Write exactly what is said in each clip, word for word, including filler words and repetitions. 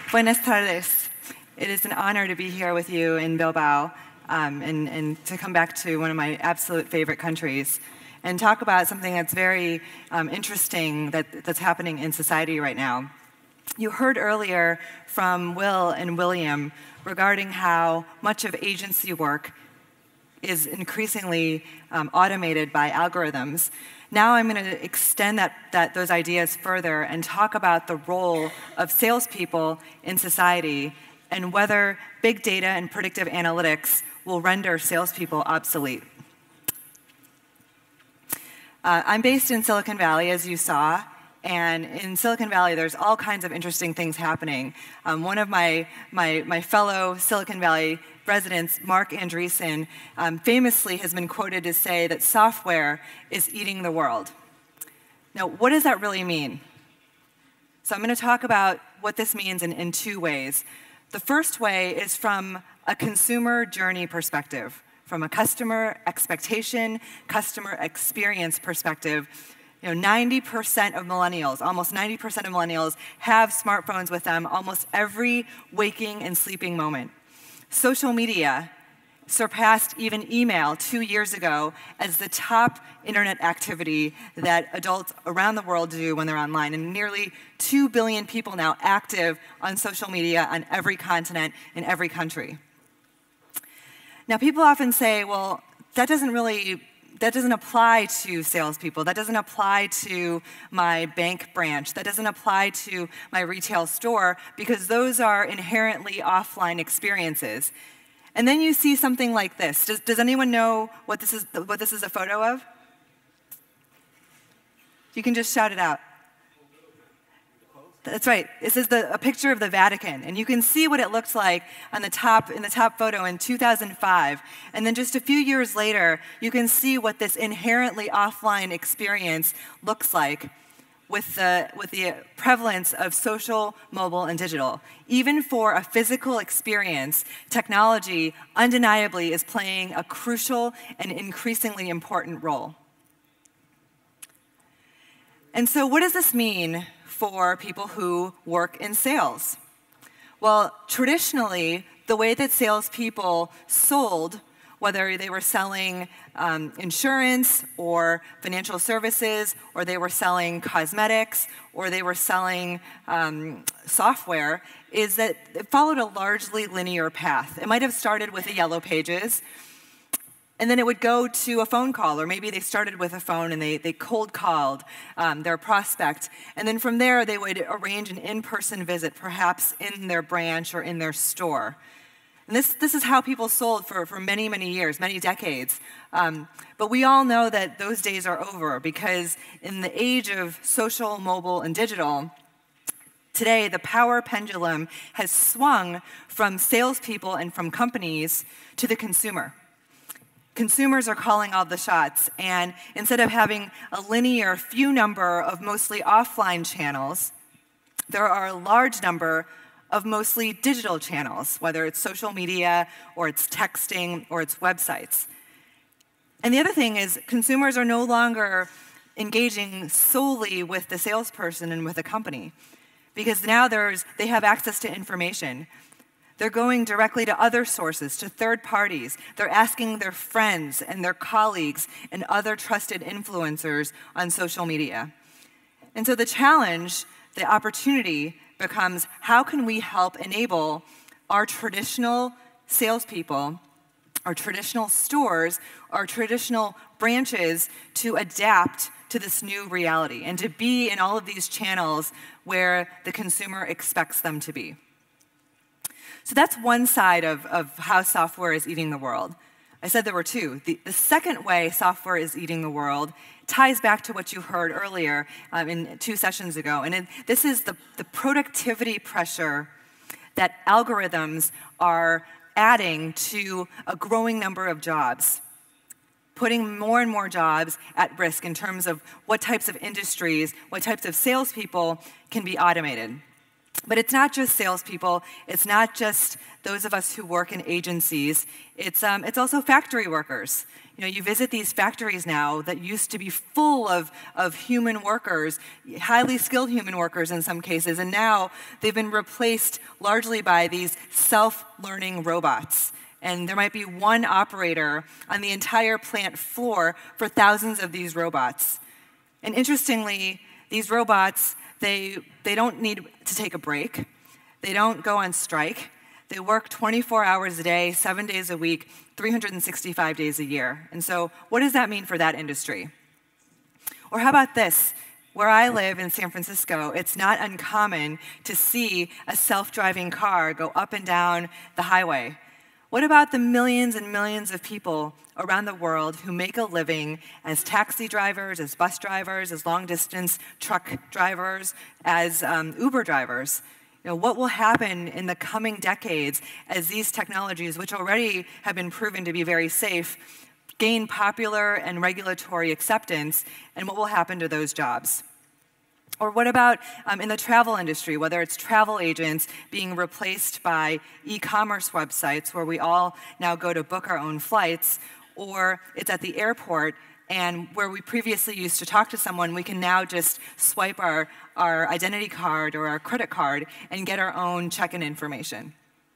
Buenas tardes. It is an honor to be here with you in Bilbao um, and, and to come back to one of my absolute favorite countries and talk about something that's very um, interesting that, that's happening in society right now. You heard earlier from Will and William regarding how much of agency work is increasingly um, automated by algorithms. Now I'm going to extend that, that, those ideas further and talk about the role of salespeople in society and whether big data and predictive analytics will render salespeople obsolete. Uh, I'm based in Silicon Valley, as you saw, and in Silicon Valley there's all kinds of interesting things happening. Um, one of my, my, my fellow Silicon Valley residents, Mark Andreessen, um, famously has been quoted to say that software is eating the world. Now, what does that really mean? So I'm going to talk about what this means in, in two ways. The first way is from a consumer journey perspective, from a customer expectation, customer experience perspective. You know, ninety percent of millennials, almost ninety percent of millennials have smartphones with them almost every waking and sleeping moment. Social media surpassed even email two years ago as the top internet activity that adults around the world do when they're online. And nearly two billion people now active on social media on every continent in every country. Now, people often say, well, that doesn't really, that doesn't apply to salespeople. That doesn't apply to my bank branch. That doesn't apply to my retail store because those are inherently offline experiences. And then you see something like this. Does, does anyone know what this is, what this is a photo of? You can just shout it out. That's right. This is the, a picture of the Vatican, and you can see what it looks like on the top in the top photo in two thousand five. And then just a few years later, you can see what this inherently offline experience looks like with the with the prevalence of social, mobile, and digital. Even for a physical experience, technology undeniably is playing a crucial and increasingly important role. And so, what does this mean for people who work in sales? Well, traditionally, the way that salespeople sold, whether they were selling um, insurance or financial services, or they were selling cosmetics, or they were selling um, software, is that it followed a largely linear path. It might have started with the Yellow Pages, and then it would go to a phone call, or maybe they started with a phone and they, they cold called um, their prospect. And then from there, they would arrange an in-person visit, perhaps in their branch or in their store. And this, this is how people sold for, for many, many years, many decades. Um, but we all know that those days are over because in the age of social, mobile, and digital, today the power pendulum has swung from salespeople and from companies to the consumer. Consumers are calling all the shots, and instead of having a linear few number of mostly offline channels, there are a large number of mostly digital channels, whether it's social media, or it's texting, or it's websites. And the other thing is, consumers are no longer engaging solely with the salesperson and with the company, because now there's, they have access to information. They're going directly to other sources, to third parties. They're asking their friends and their colleagues and other trusted influencers on social media. And so the challenge, the opportunity becomes, how can we help enable our traditional salespeople, our traditional stores, our traditional branches to adapt to this new reality and to be in all of these channels where the consumer expects them to be? So that's one side of, of how software is eating the world. I said there were two. The, the second way software is eating the world ties back to what you heard earlier um, in two sessions ago. And it, this is the, the productivity pressure that algorithms are adding to a growing number of jobs, putting more and more jobs at risk in terms of what types of industries, what types of salespeople can be automated. But it's not just salespeople. It's not just those of us who work in agencies. It's, um, it's also factory workers. You know, you visit these factories now that used to be full of, of human workers, highly skilled human workers in some cases, and now they've been replaced largely by these self-learning robots. And there might be one operator on the entire plant floor for thousands of these robots. And interestingly, these robots, they, they don't need to take a break. They don't go on strike. They work twenty-four hours a day, seven days a week, three hundred sixty-five days a year. And so what does that mean for that industry? Or how about this? Where I live in San Francisco, it's not uncommon to see a self-driving car go up and down the highway. What about the millions and millions of people around the world who make a living as taxi drivers, as bus drivers, as long-distance truck drivers, as um, Uber drivers? You know, what will happen in the coming decades as these technologies, which already have been proven to be very safe, gain popular and regulatory acceptance, and what will happen to those jobs? Or what about um, in the travel industry, whether it's travel agents being replaced by e-commerce websites where we all now go to book our own flights, or it's at the airport and where we previously used to talk to someone, we can now just swipe our, our identity card or our credit card and get our own check-in information.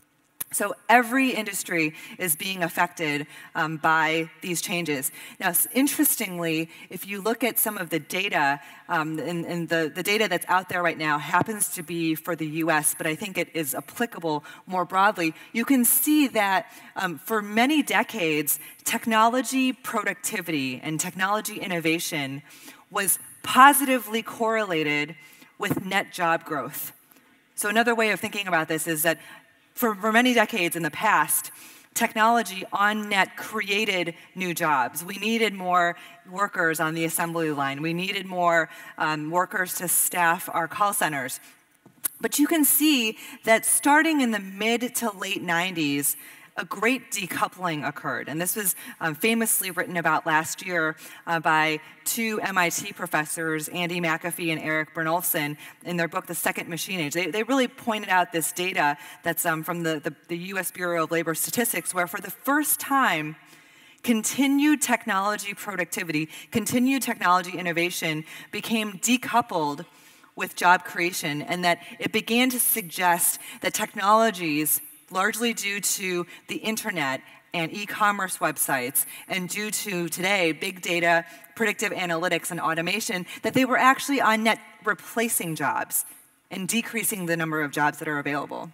So every industry is being affected um, by these changes. Now, interestingly, if you look at some of the data, um, and, and the, the data that's out there right now happens to be for the U S, but I think it is applicable more broadly, you can see that um, for many decades, technology productivity and technology innovation was positively correlated with net job growth. So another way of thinking about this is that For, for many decades in the past, technology on net created new jobs. We needed more workers on the assembly line. We needed more um, workers to staff our call centers. But you can see that starting in the mid to late nineties, a great decoupling occurred. And this was um, famously written about last year uh, by two M I T professors, Andy McAfee and Eric Bernolfson, in their book, The Second Machine Age. They, they really pointed out this data that's um, from the, the, the U S Bureau of Labor Statistics, where for the first time, continued technology productivity, continued technology innovation became decoupled with job creation, and that it began to suggest that technologies, largely due to the internet and e-commerce websites, and due to today big data, predictive analytics, and automation, that they were actually on net replacing jobs and decreasing the number of jobs that are available.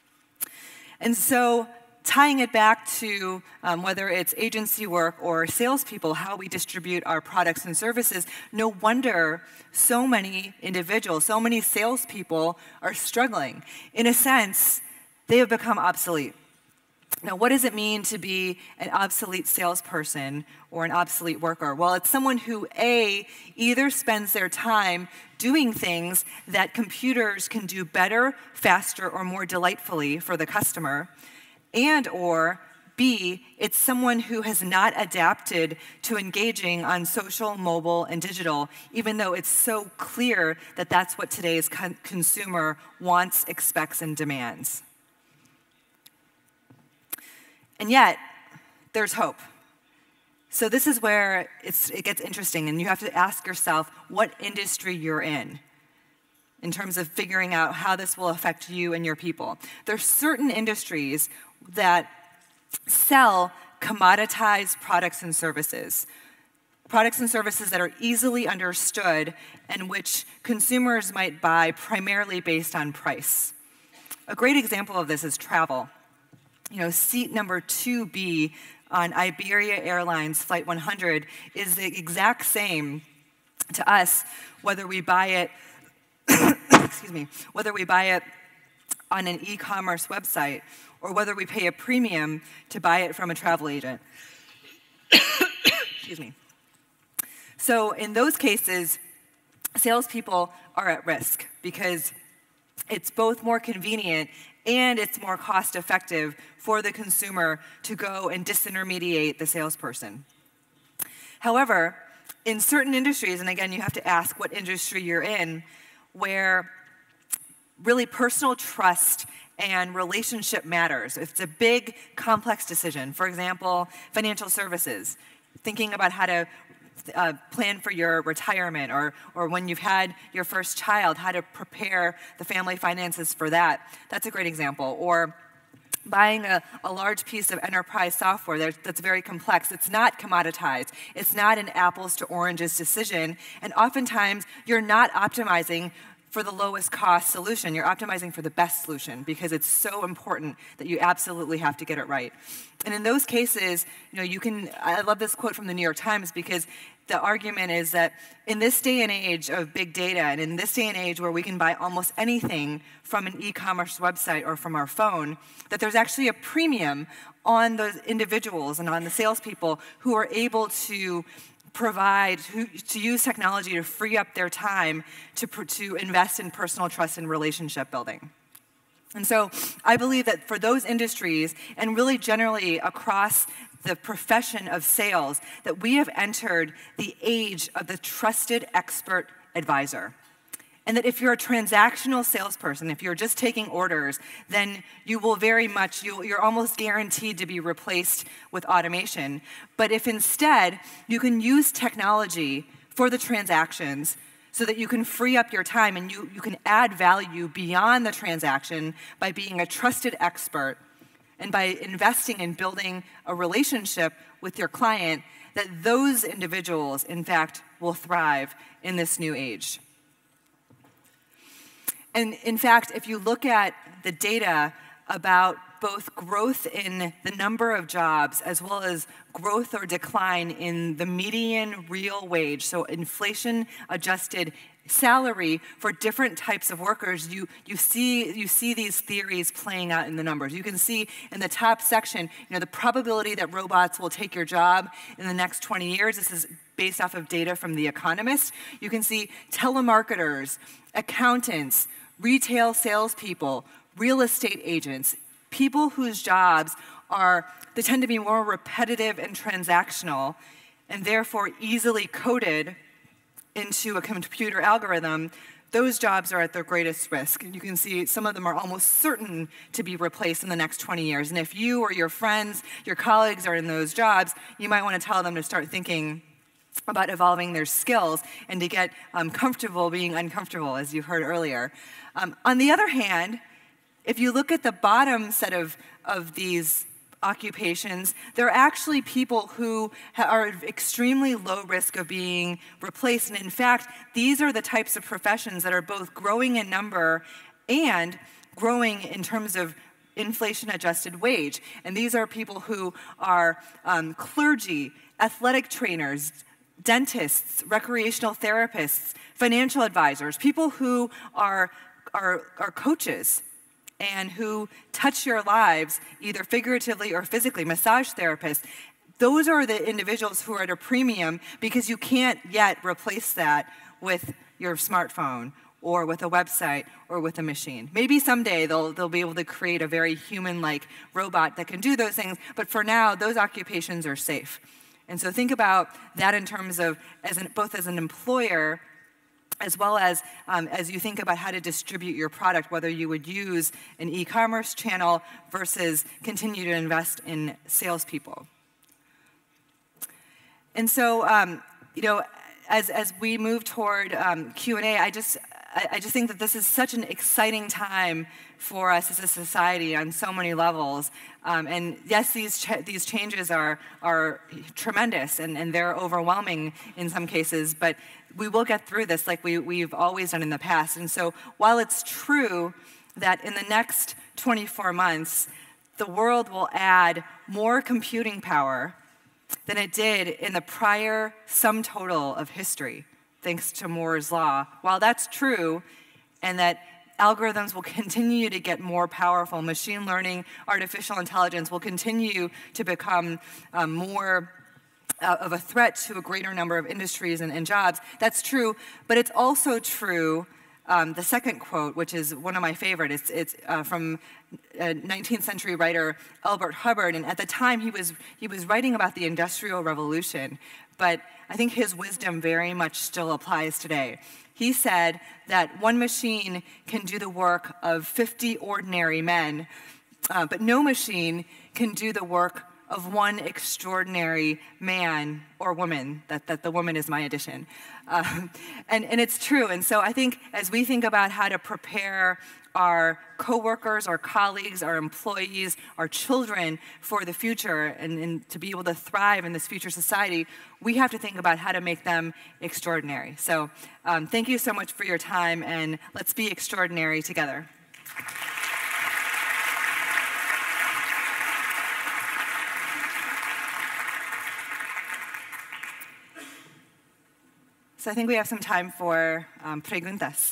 And so tying it back to um, whether it's agency work or salespeople, how we distribute our products and services, no wonder so many individuals, so many salespeople are struggling. In a sense, they have become obsolete. Now, what does it mean to be an obsolete salesperson or an obsolete worker? Well, it's someone who, A, either spends their time doing things that computers can do better, faster, or more delightfully for the customer, and or B, it's someone who has not adapted to engaging on social, mobile, and digital, even though it's so clear that that's what today's con- consumer wants, expects, and demands. And yet, there's hope. So this is where it's, it gets interesting, and you have to ask yourself what industry you're in in terms of figuring out how this will affect you and your people. There's certain industries that sell commoditized products and services, products and services that are easily understood and which consumers might buy primarily based on price. A great example of this is travel. You know, seat number two B on Iberia Airlines Flight one hundred is the exact same to us, whether we buy it, excuse me, whether we buy it on an e-commerce website or whether we pay a premium to buy it from a travel agent. Excuse me. So in those cases, salespeople are at risk because it's both more convenient and it's more cost-effective for the consumer to go and disintermediate the salesperson. However, in certain industries, and again, you have to ask what industry you're in, where really personal trust and relationship matters. It's a big, complex decision. For example, financial services. thinking about how to uh, plan for your retirement, or, or when you've had your first child, how to prepare the family finances for that. That's a great example. Or buying a, a large piece of enterprise software that, that's very complex. It's not commoditized. It's not an apples to oranges decision. And oftentimes, you're not optimizing for the lowest cost solution. You're optimizing for the best solution because it's so important that you absolutely have to get it right. And in those cases, you know, you can, I love this quote from the New York Times because the argument is that in this day and age of big data, and in this day and age where we can buy almost anything from an e-commerce website or from our phone, that there's actually a premium on those individuals and on the salespeople who are able to provide, who, to use technology to free up their time to, to invest in personal trust and relationship building. And so I believe that for those industries, and really generally across the profession of sales, that we have entered the age of the trusted expert advisor. And that if you're a transactional salesperson, if you're just taking orders, then you will very much, you, you're almost guaranteed to be replaced with automation. But if instead you can use technology for the transactions so that you can free up your time and you, you can add value beyond the transaction by being a trusted expert and by investing in building a relationship with your client, that those individuals, in fact, will thrive in this new age. And in fact, if you look at the data about both growth in the number of jobs as well as growth or decline in the median real wage, so inflation-adjusted salary for different types of workers, you, you, see, you see these theories playing out in the numbers. You can see in the top section, you know, the probability that robots will take your job in the next twenty years. This is based off of data from The Economist. You can see telemarketers, accountants, retail salespeople, real estate agents, people whose jobs are, they tend to be more repetitive and transactional, and therefore easily coded into a computer algorithm. Those jobs are at their greatest risk. And you can see some of them are almost certain to be replaced in the next twenty years. And if you or your friends, your colleagues are in those jobs, you might want to tell them to start thinking about evolving their skills and to get um, comfortable being uncomfortable, as you heard earlier. Um, on the other hand, if you look at the bottom set of, of these occupations, they're actually people who are extremely low risk of being replaced. And in fact, these are the types of professions that are both growing in number and growing in terms of inflation-adjusted wage. And these are people who are um, clergy, athletic trainers, dentists, recreational therapists, financial advisors, people who are, are, are coaches and who touch your lives either figuratively or physically, massage therapists. Those are the individuals who are at a premium because you can't yet replace that with your smartphone or with a website or with a machine. Maybe someday they'll, they'll be able to create a very human-like robot that can do those things, but for now, those occupations are safe. And so think about that in terms of as an, both as an employer as well as um, as you think about how to distribute your product, whether you would use an e-commerce channel versus continue to invest in salespeople. And so, um, you know, as as we move toward um, Q and A, I just I, I just think that this is such an exciting time for us as a society on so many levels. Um, and yes, these ch these changes are are tremendous and, and they're overwhelming in some cases, but we will get through this like we, we've always done in the past. And so while it's true that in the next twenty-four months, the world will add more computing power than it did in the prior sum total of history, thanks to Moore's law. While that's true, and that algorithms will continue to get more powerful, machine learning, artificial intelligence will continue to become um, more uh, of a threat to a greater number of industries and, and jobs. That's true, but it's also true, um, the second quote, which is one of my favorite, it's, it's uh, from a nineteenth century writer, Elbert Hubbard, and at the time he was, he was writing about the Industrial Revolution, but I think his wisdom very much still applies today. He said that one machine can do the work of fifty ordinary men, uh, but no machine can do the work of one extraordinary man or woman, that, that the woman is my addition. Um, and, and it's true. And so I think as we think about how to prepare our coworkers, our colleagues, our employees, our children for the future and, and to be able to thrive in this future society, we have to think about how to make them extraordinary. So um, thank you so much for your time, and let's be extraordinary together. So I think we have some time for um, preguntas.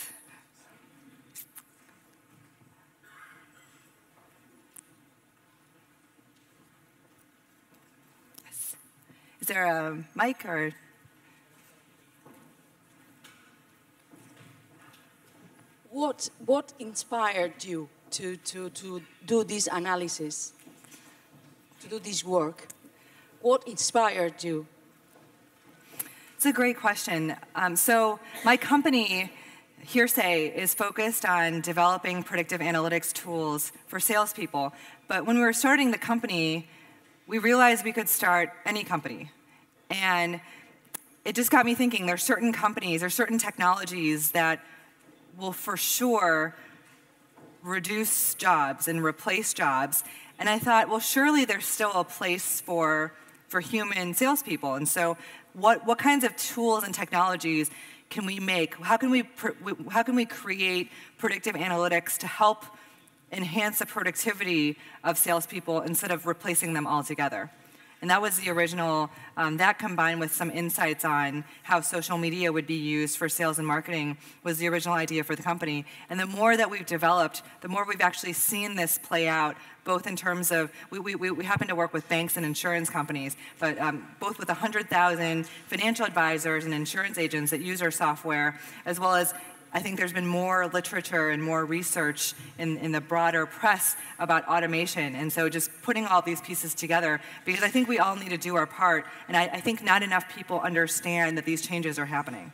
Yes. Is there a mic or? What, what inspired you to, to, to do this analysis, to do this work? What inspired you? It's a great question. Um, so my company, Hearsay, is focused on developing predictive analytics tools for salespeople. But when we were starting the company, we realized we could start any company. And it just got me thinking, there's certain companies, there's certain technologies that will for sure reduce jobs and replace jobs. And I thought, well, surely there's still a place for, for human salespeople. And so What, what kinds of tools and technologies can we make? How can we, how can we create predictive analytics to help enhance the productivity of salespeople instead of replacing them altogether? And that was the original, um, that combined with some insights on how social media would be used for sales and marketing was the original idea for the company. And the more that we've developed, the more we've actually seen this play out, both in terms of, we, we, we happen to work with banks and insurance companies, but um, both with one hundred thousand financial advisors and insurance agents that use our software, as well as I think there's been more literature and more research in, in the broader press about automation. And so just putting all these pieces together, because I think we all need to do our part. And I, I think not enough people understand that these changes are happening.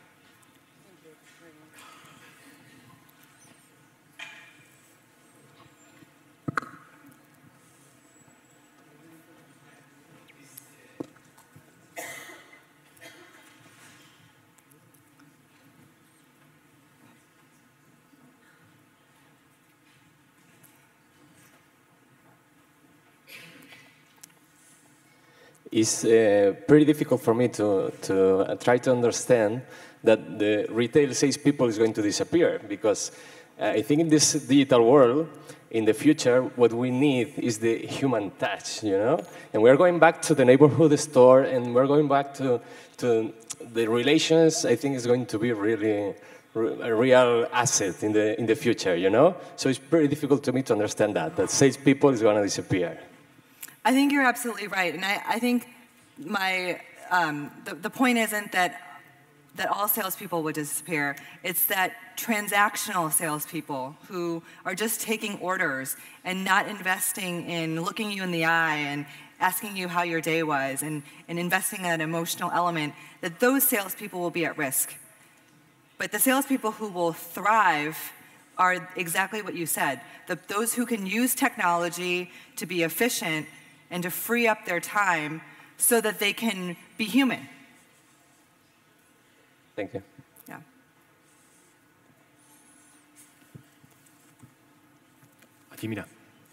It's uh, pretty difficult for me to, to uh, try to understand that the retail salespeople is going to disappear, because uh, I think in this digital world, in the future, what we need is the human touch, you know? And we're going back to the neighborhood store, and we're going back to, to the relations. I think is going to be really a real asset in the, in the future, you know? So it's pretty difficult to me to understand that, that salespeople is going to disappear. I think you're absolutely right, and I, I think my um, the, the point isn't that that all salespeople would disappear. It's that transactional salespeople who are just taking orders and not investing in looking you in the eye and asking you how your day was and, and investing in an emotional element, that those salespeople will be at risk. But the salespeople who will thrive are exactly what you said. The, those who can use technology to be efficient and to free up their time so that they can be human. Thank you. Yeah. Aquí mira.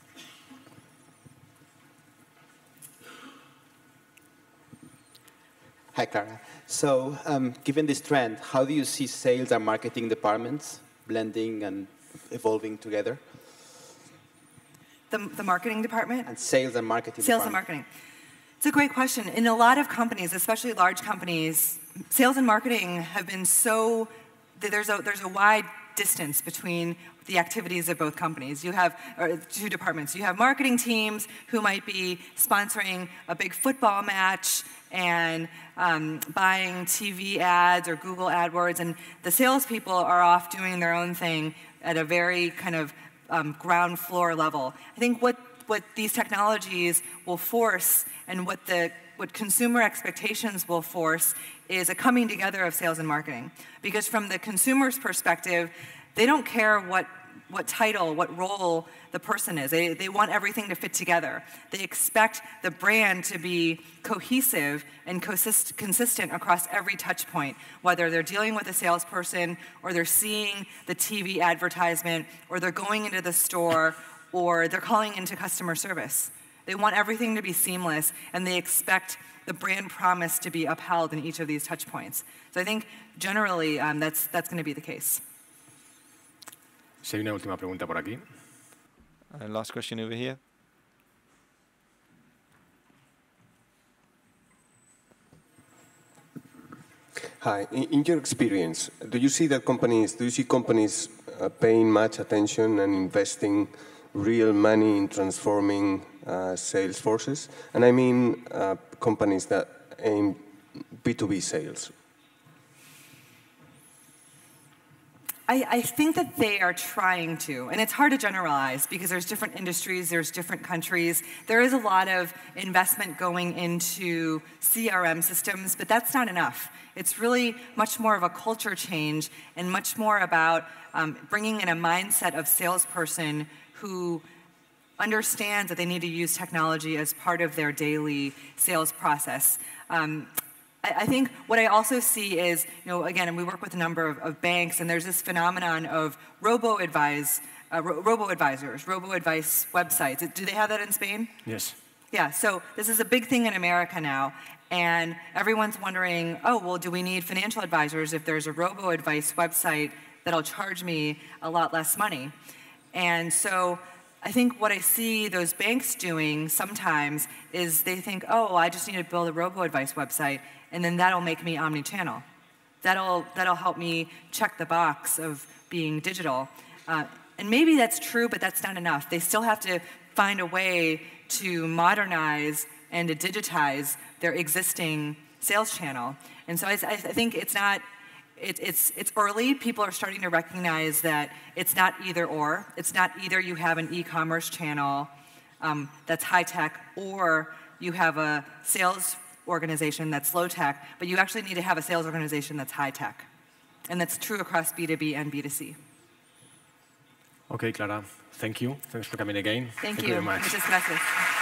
Hi, Clara. So, um, given this trend, how do you see sales and marketing departments blending and evolving together? The, the marketing department? And sales and marketing Sales and department. marketing. It's a great question. In a lot of companies, especially large companies, sales and marketing have been so, there's a, there's a wide distance between the activities of both companies. You have or two departments. You have marketing teams who might be sponsoring a big football match and um, buying T V ads or Google AdWords, and the salespeople are off doing their own thing at a very kind of um, ground floor level. I think what, what these technologies will force and what the what consumer expectations will force is a coming together of sales and marketing. Because from the consumer's perspective, they don't care what what title, what role the person is. They, they want everything to fit together. They expect the brand to be cohesive and consist consistent across every touch point, whether they're dealing with a salesperson or they're seeing the T V advertisement or they're going into the store or they're calling into customer service. They want everything to be seamless, and they expect the brand promise to be upheld in each of these touch points. So I think generally um, that's, that's going to be the case. Si hay una última pregunta por aquí. And last question over here. Hi. In, in your experience, do you see that companies, do you see companies uh, paying much attention and investing real money in transforming uh, sales forces? And I mean uh, companies that aim B two B sales. I, I think that they are trying to, and it's hard to generalize because there's different industries, there's different countries. There is a lot of investment going into C R M systems, but that's not enough. It's really much more of a culture change and much more about um, bringing in a mindset of salesperson who understands that they need to use technology as part of their daily sales process. Um, I think what I also see is, you know, again, and we work with a number of, of banks, and there's this phenomenon of robo-advise, uh, ro robo-advisors, robo-advice websites. Do they have that in Spain? Yes. Yeah, so this is a big thing in America now, and everyone's wondering, oh, well, do we need financial advisors if there's a robo-advice website that'll charge me a lot less money? And so I think what I see those banks doing sometimes is they think, oh, I just need to build a robo-advice website, and then that'll make me omni-channel. That'll, that'll help me check the box of being digital. Uh, and maybe that's true, but that's not enough. They still have to find a way to modernize and to digitize their existing sales channel. And so I, I think it's not, it, it's, it's early. People are starting to recognize that it's not either or. It's not either you have an e-commerce channel um, that's high-tech or you have a sales organization that's low-tech, but you actually need to have a sales organization that's high-tech. And that's true across B two B and B two C. Okay, Clara, thank you. Thanks for coming again. Thank, thank you. you very much. Muchas gracias.